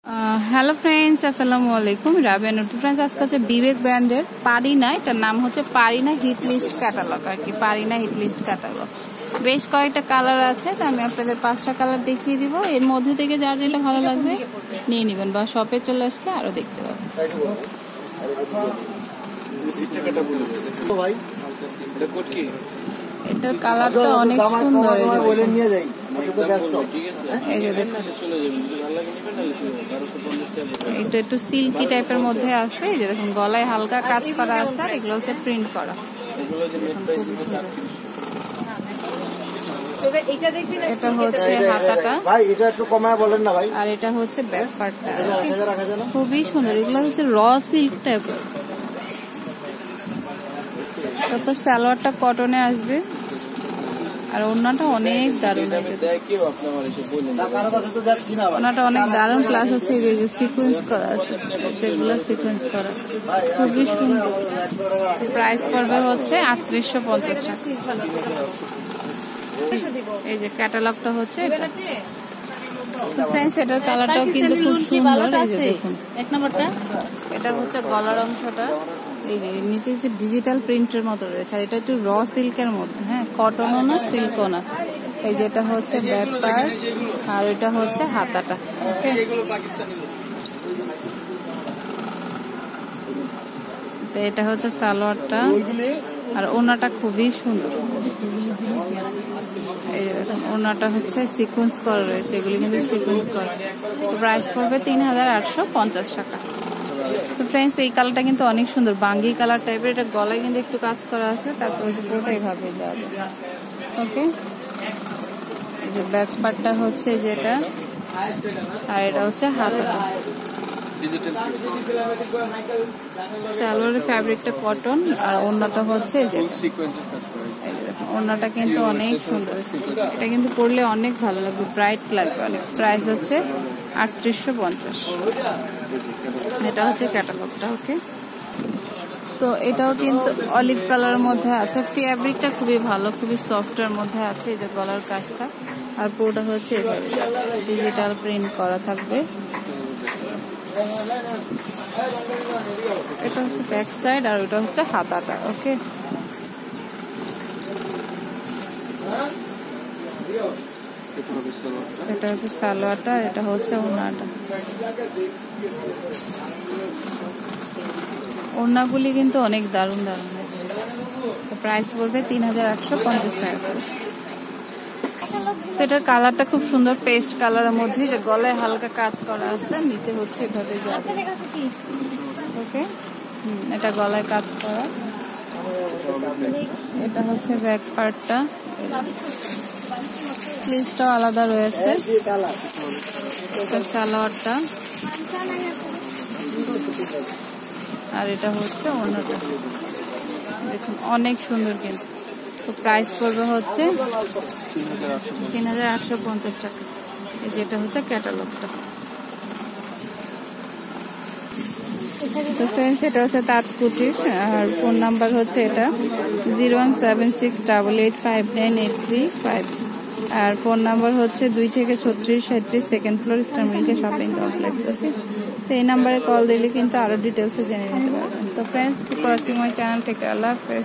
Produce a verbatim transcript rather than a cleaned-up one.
Hello friends, আসসালামু আলাইকুম। Rabiya Nutu friends, আজকে হচ্ছে বিবেক ব্র্যান্ডের পারিনা, এটার নাম হচ্ছে পারিনা হিট লিস্ট ক্যাটালগ আর কি, পারিনা হিট লিস্ট ক্যাটালগ। বেশ কয়েকটা কালার আছে, তো আমি আপনাদের পাঁচটা কালার দেখিয়ে দিব। এর মধ্যে থেকে যার যেটা ভালো লাগবে নিয়ে নেবেন, বা শপে চলে আসলে আরো দেখতে পাবেন। এটার কালারটা অনেক সুন্দর, এটা একটু সিল্কি টাইপের মধ্যে আছে। এই যে দেখুন, গলায় হালকা কাজ করা আছে, আর এগুলো হচ্ছে প্রিন্ট করা। এটা হচ্ছে হাতাটা, আর এটা হচ্ছে ব্যাক পার্টটা, খুবই সুন্দর। এগুলো হচ্ছে র সিল্ক টাইপের। তারপর সালোয়ারটা কটনে আসবে, আর ওড়নাটা অনেক দারুণ, ওড়নাটা অনেক দারুণ। প্লাস হচ্ছে এই যে সিকোয়েন্স করা আছে, যেগুলো সিকোয়েন্স করা খুবই সুন্দর। প্রাইস পড়বে হচ্ছে আটত্রিশশো পঞ্চাশ টাকা। এই যে ক্যাটালগটা হচ্ছে এটা। ফ্রেন্ডস, এটার কালারটাও কিন্তু খুব সুন্দর। এই যে দেখুন, এক নম্বরটা এটা হচ্ছে গলার অংশটা, এই যে নিচে যে ডিজিটাল প্রিন্টের মতো রয়েছে, আর এটা একটু র সিল্কের মধ্যে, হ্যাঁ, কটনও না সিল্কও না। এই যেটা হচ্ছে ব্যাক পার্ট, আর এটা হচ্ছে হাতাটা। এটা হচ্ছে সালোয়ারটা, আর ওনাটা খুবই সুন্দর। এই যে দেখুন, ওনাটা হচ্ছে সিকোয়েন্স করা রয়েছে, এগুলি কিন্তু সিকোয়েন্স করা। প্রাইস পড়বে তিন হাজার আটশো পঞ্চাশ টাকা। তো ফ্রেন্ডস, এই কালারটা কিন্তু অনেক সুন্দর, বাঙ্গি কালার টাইপের। এটা গলায় কিন্তু একটু কাজ করা আছে, তারপরে পুরোটা এইভাবে দেওয়া যাবে। ওকে, এই যে ব্যাক পার্টটা হচ্ছে যেটা, আর এটা হচ্ছে হাতাটা। সালোয়ারের ফ্যাব্রিকটা কটন, আর ওড়নাটা হচ্ছে যে ওড়নাটা কিন্তু অনেক সুন্দর। এটা কিন্তু পরলে অনেক ভালো লাগবে, ব্রাইট লাগবে অনেক। প্রাইস হচ্ছে আটত্রিশশো পঞ্চাশ। এটা হচ্ছে ক্যাটালগটা। ওকে, তো এটাও কিন্তু অলিভ কালারের মধ্যে আছে। ফ্যাব্রিকটা খুবই ভালো, খুবই সফটের মধ্যে আছে। এই যে গলার কাজটা, আর পুরোটা হচ্ছে ডিজিটাল প্রিন্ট করা থাকবে। এটা হচ্ছে ব্যাক সাইড, আর ওটা হচ্ছে হাতাটা। ওকে, এটা হচ্ছে সালোয়ারটা, এটা হচ্ছে ওড়নাটা। ওড়নাগুলি কিন্তু অনেক দারুণ দারুণ। প্রাইস পড়বে তিন হাজার আটশো পঞ্চাশ টাকা করে। তো এটার কালারটা খুব সুন্দর, পেস্ট কালারের মধ্যে, যে গলায় হালকা কাজ করা আছে, নিচে হচ্ছে এভাবে যাবে। ওকে, এটা গলায় কাজ করা। এটা হচ্ছে ব্যাক পার্টটা, স্লিভসটাও আলাদা রয়েছে। এটা সালোয়ারটা, আর এটা হচ্ছে ওড়নাটা। দেখুন অনেক সুন্দর কিন্তু। তো প্রাইস পড়বে হচ্ছে তিন হাজার আটশো পঞ্চাশ টাকা। এই যেটা হচ্ছে ক্যাটালগটা। তো ফ্রেন্ডস, এটা হচ্ছে তাঁতকুটির, আর ফোন নাম্বার হচ্ছে এটা zero one seven six double eight five nine eight three five, আর ফোন নাম্বার হচ্ছে দুই থেকে ছত্রিশ সাঁত্রিশ, সেকেন্ড ফ্লোর, স্টার মিল্কে শপিং কমপ্লেক্স। ওকে, তো এই নাম্বারে কল দিলে কিন্তু আরো ডিটেলসে জেনে নিতে পারবেন। তো friends, keep watching my channel, take care, আল্লাহ হাফেজ।